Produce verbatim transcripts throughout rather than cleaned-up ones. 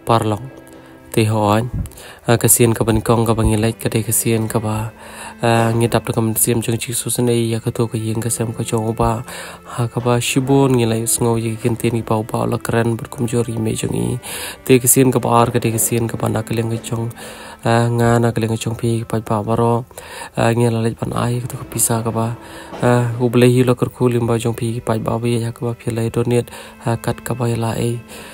parlong te hoan kasian ka ban kong ka bangilai ka de kasian ka ba ngidap da kam siam jong chi su sanai ya ka to ka yeng ka sam ka jong ba ha ka ba shibon ngilai sngo yi kin te ni pau pau la kran ber kum jori me jong i te kasian ka ba ar ka de kasian ka ba na ka leng ka jong nga na ka leng ka jong pi pa pa baro ngela lai pan ai ka to ka pisa ka ba u ble hi lo kar khulim ba jong pi pa ba ba ya ka ba philai donet kat ka ba la ai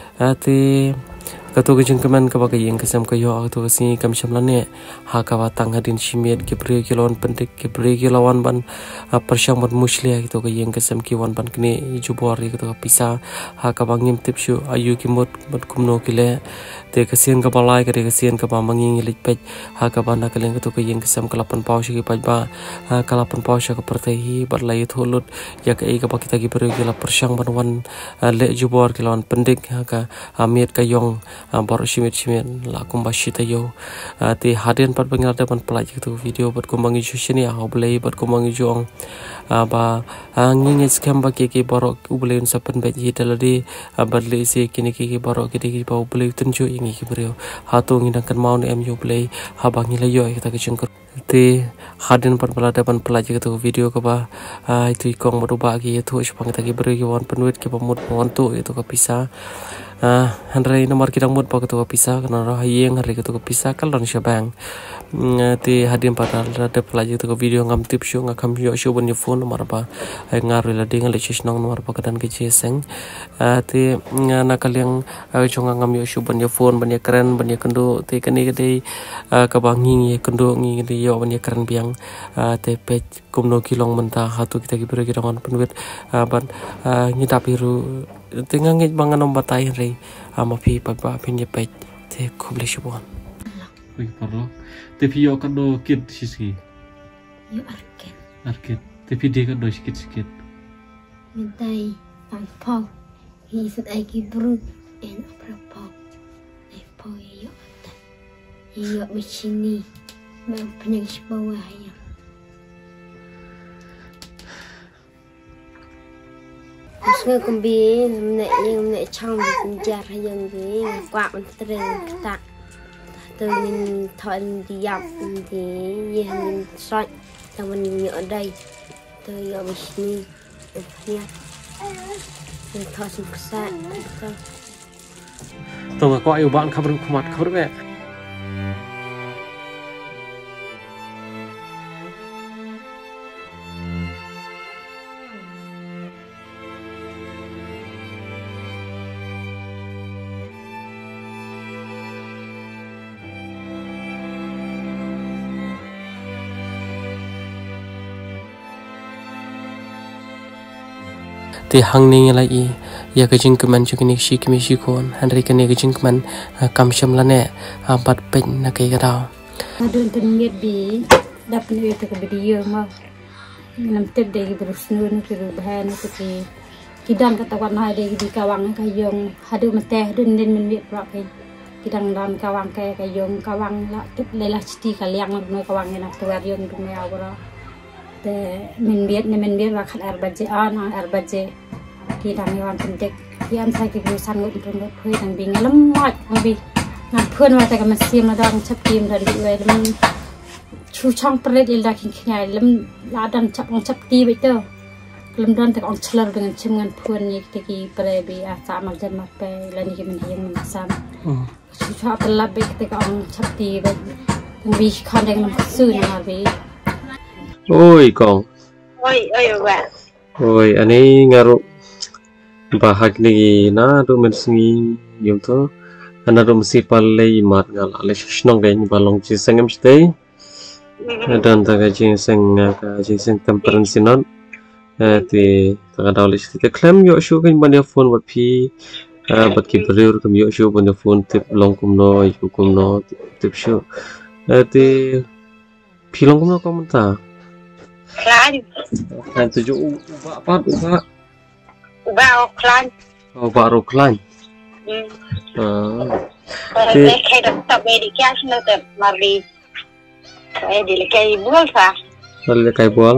ate katu ke jengkeman ka ba yeng kesam ka yo katu si kam shamlane ha ka ba tang hadin shimiet ke bre kilon pendik ke bre kilawan ban persyang ban muslia gitu ka yeng kesam ki wan ban kene jubor gitu ka pisa ha ka ba ngim tipshu ayu ki mot bat kumno kile te kasian ka balai ka kasian ka ba manging lik pej ha ka ba na kaleng katu ka yeng kesam kalapan pau shi paj ba kalapan pau shi ka pertehi bar lai tholut ya ka e ka ba kita ki bre kila persyang ban wan le jubor kilawan pendik ha ka amiet ka yong baru simit simit la kumba shita yo te haden pat bangal da ban pelaj tu video bat kumbangi ju sini ha boleh bat kumbangi ju ong ba nging scam ba ke ke baru boleh sapen bet hi daladi badle se kini ke ke baru ke ke ba boleh tunju ingi ke brio ha to ngidang kan mau em yo boleh ha bangi la yo kita ke jengker te haden pat bala da ban pelaj tu video ka ba itu ikong baru ba ke tu sepang kita ke brio wan penuit ke pamut wan tu itu ka pisah ah handrai nomor kita mut pak tu pisah karena roh yang hari kita pisah kalau syabang ti hadim pada ada pelajari tu video ngam tip show ngam yo show punya phone nomor apa ngaruh lah dengan leceh nong nomor apa kedan kecil seng ti nakal yang cuma ngam yo show punya phone punya keren punya kendo ti kini kini kabanging kendo ngi kini yo punya keren biang ti pej kumno kilong mentah hatu kita kibra kita ngon penuit ban ngita biru tinggal ngit bangan nomor tayin re ama pi pa pa pinje pej te kubli shibon oi parlo te pi yo kado kit siski yo arket arket te pi de kado sikit sikit mintai pang pau hi sut ai ki brut en apra pau ai pau yo ta yo machini ma penyang shibawa ya Saya kumbi nek yang nek chang jar yang ni qua bên trên ta từ mình thôi đi dọc thì như mình soi cho mình ở đây từ giờ mình đi nha mình thôi xuống xa tôi có yêu bạn không được mặt không được mẹ ti hang ning lai ya ka jing keman chu kini shi kimi shi kon han ri kani ka jing keman kam sham la ne bat pen na kai ga daw adun tin miet bi dap ni te ka video ma nam te de gi brus nu ni ki ru ba ni ki ki dan ka tawan hai de gi kawang ka yong hadu ma te dun den min miet ra ki ki dan dan kawang ka ka yong kawang la tip le la sti ka liang no kawang na tuar yong du me awra te min biet ne min biet wa khat ar baje an ar baje ki dang yawan pentek ki an sai ki san ngut tun ngut phoi dang bi ngalam mat bi ngam phun wa ta ka masim la dang chap kim dan bi we lam chu chang pret il da kin khnyai lam la dan chap ong chap ti bi to lam dan ta ong chlar dengan chim ngan phun ni ki ki pre bi a sa mak jan mak pe la ni ki min hiang min sam chu cha pa la bi ta ong chap ti bi dang bi khan dang nam su na bi oi kong oi oi ba oi ani ngaru bahag ni na do mensingi yum to ana do msi palai mat ngal ale shnong deng balong chi sangam stay dan ta ga chi sang ka chi sang temperan sinon ti ta da le ti klem yo shu kan ban ya phone wat phi bat ki breur kam yo shu ban ya phone tip long kum no yu kum no tip shu ti phi long kum no kom ta klan kan tuju uba apa uba uba klan uba ro klan ah te kai da ta be di kya shino te marli ai di le kai bol sa le kai bol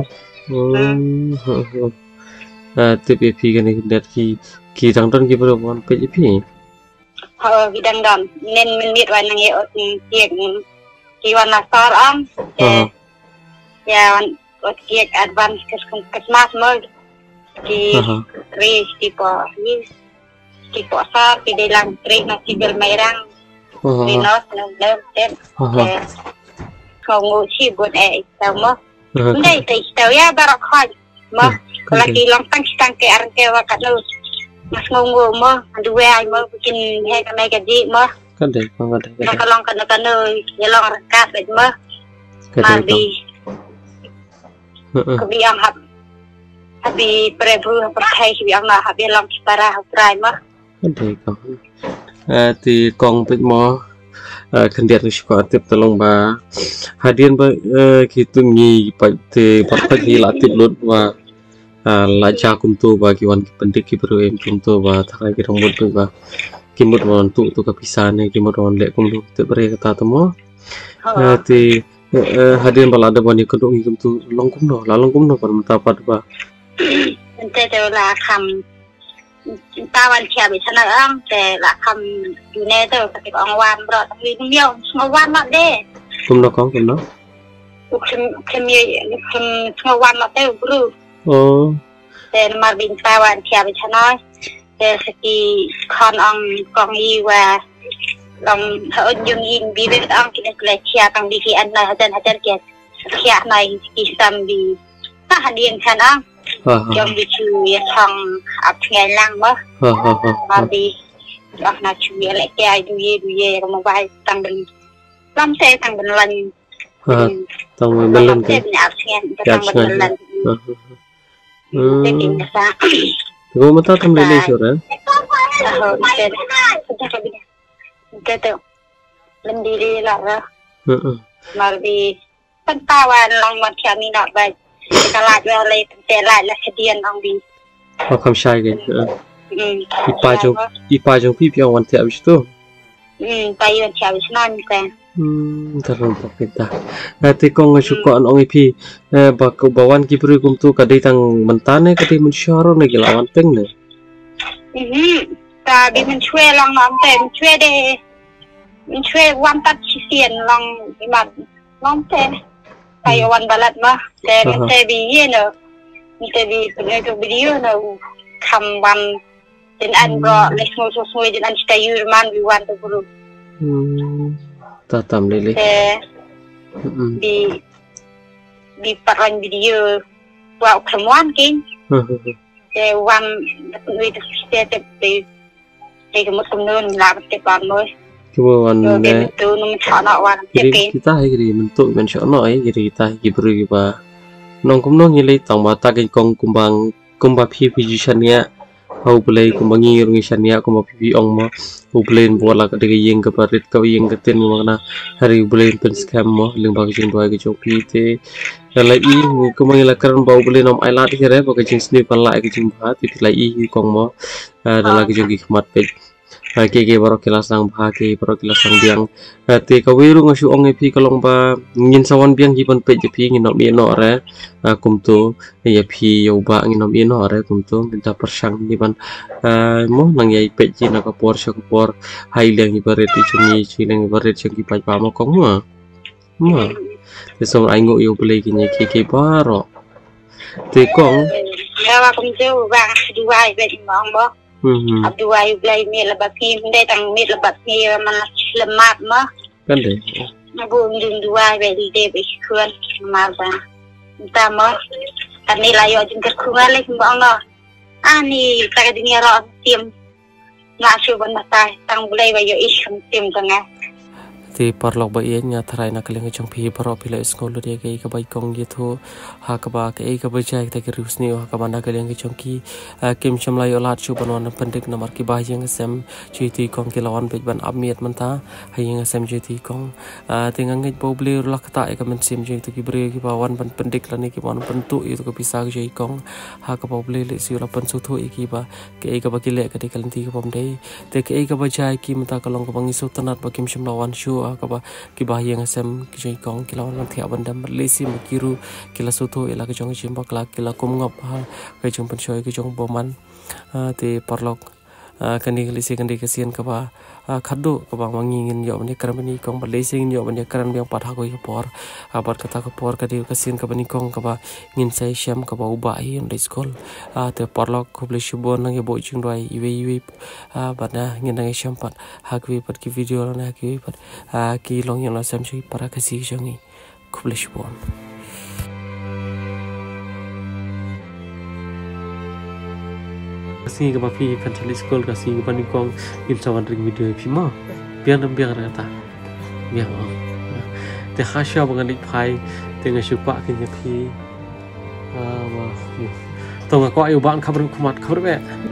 ah tip pi kan net ki ki dang don ki bro wan pe pi ờ bidang dan nên mình biết vậy năng ở tiệc kỳวันlà star am ya ở tiệc advance Christmas mới kỳ ri tipo ni tipo sar kỳ đây làm tri nó chỉ bel merang vì nó nó nó đẹp không ngủ chi buồn ấy sao mà đây thì tao ya barak khai mà lagi long tang tang ke arang ke wakat nu mas ngomong mah dua ay mah bikin hai kanai gaji mah kan deh kan deh nak long kan kan ya long rekat aja mah mandi kebiang hab habi prebu perkai kebiang lah habi long para habrai mah kan deh kan thì con bên mò khẩn điện thì có tiếp tục long ba hadian ba khi tu ngi thì bắt bắt hi là tiếp luôn và laja kumtu bagi wan pendik ki bro em kumtu ba thakai ki rambut tu ba kimut wan tu tu kapisan ne kimut wan le kum lu te bre kata temo ti hadin bala da bani ko dong kumtu long kum no la long kum no par mata pat ba te te la kham ta wan chia bi chana ang te la kham yu ne te ka ti ong wan bro ta mi miao ngo wan ma de kum no kong kum no kum kum ye kum ngo wan ma te bro oh dan Marvin Tawan chia với channel để saki con ông con y và lòng thở dùng in bị biết ông cái này chia tăng đi khi anh này hajan hajan kia chia này khi xăm đi ta hành điện channel ông trong đi chui thằng áp ngày lang mất mà đi ông nào chui lại kia du ye du ye có một vài tăng bình lắm xe tăng bình lần tăng bình lần cái tăng bình lần Hmm. Gua mata tam lele sure. Gitu. Mendiri lah. Heeh. Marbi pentawan long mat kami nak baik. Kalau jual le telai lah sedian long bi. Oh kam sai ke. Hmm. Ipa jong ipa jong pi piang wan tiap situ. Hmm, pai wan tiap sinan kan. Hmm, terang tak kita. Nanti kau ngasuka an ongi pi, bak bawan kipru kum tu kadai tang mentane kadai mensyaro ne gilawan teng ne. Hmm, ta bi mencuai long long teng, mencuai de, mencuai wan tat sisian long imat long teng. Kayak wan balat mah, te te bi ye ne, te bi pengen tu video ne, kam wan den an bro, lesmo so so den an sta yurman bi wan tu bro. Hmm. Tatam lele. Di di paran video wow kemuan king. Eh wan we the step de de kemut kemun la te ban moi. Cuma wan ne. Tu num chana wan te king. Kita hai giri mentuk men chana ai giri kita gi bru gi ba. Nong kum nong ngilei tang ba ta gen kong kumbang kumba phi phi jisania. Hau play kumbangi rungi shania kumba phi ong mo. Ublen bola ka dega yeng ka parit ka yeng ka ten mana hari ublen pen scam mo ling ba jing doi ka jong pi te la i ko mang la karan ba ublen om ai la ti re ba ka jing snip pan la ka jing ba ti la i kong mo da la ka jong ki khmat pe ke ke baro kelas sang ba ke baro kelas sang biang te ka wiru ngasu ong e pi ka long ba ngin sawan biang ki pan pe je pi ngin no mi no re kum tu ya pi yo ba ngin no mi no re kum tu minta persang ni pan mo nang yai pe ji na ka por sha ka por hai liang ibarat di chungi chilang ibarat chang ki pai pa mo kong ma ma te som ai ngo yo play ki ni ki ki baro te kong ya wa kum tu wa du wai be mong bo hmm du wai play mi la ba ki de tang mi la ba ki man lemat ma kan de na bu ndung du wai be de be khuen ma ba ta mo ta ni la yo jing ka khunga le mbong no ani ta ka dunia ro tim ngasih benar tay tang boleh bayo isu tim tengah. Ti parlok ba ien nya tharai na kaleng chang phi paro pila skol de ke ka bai kong ye tho ha ka ba ke ka ba jai ta ke rus ni ha ka ba na kaleng chang ki kim cham lai olat chu banon pendik na mar ki ba yang sem chi ti kong ke lawan pe ban amiet man ta ha yang sem chi ti kong ti ngang ngai bo ble lak ta ka men sim chi tu ki bre ki ba wan ban pendik la ni ki ban pentu i tu ka pisa ki kong ha ka bo ble le si la pan su tho i ki ba ke ka ba ki le ka de kaleng ti ka bom de te ke ka ba jai ki mata ka long ka bang isu tanat ba kim cham lawan shu kaba kibah yang asam kijai kong kila orang tiap benda Malaysia makiru kila soto ela kejong jimba kila kila kum ngap ha kejong pensoi kejong boman te parlok kandi kalisi kandi kasian kaba khadu kaba mangingin yo mani karamani kong balesing yo mani karan biang patha koi kapor abar kata kapor kadi kasian kaba ni kong kaba ngin sai syam kaba ubai on skol te porlok kuble shubon nang bo jing doi iwe iwe bana ngin nang syam pat hakwi pat ki video na hakwi pat ki long yang la sam chui para kasi jongi kuble shubon kasi ka papi pentali school kasi ka pani kong il sawan ring video pi ma biang nam biang rata biang oh te khasya bangan dik phai te nga supa kin pi ah wa to nga ko ayu ban khabar kumat khabar be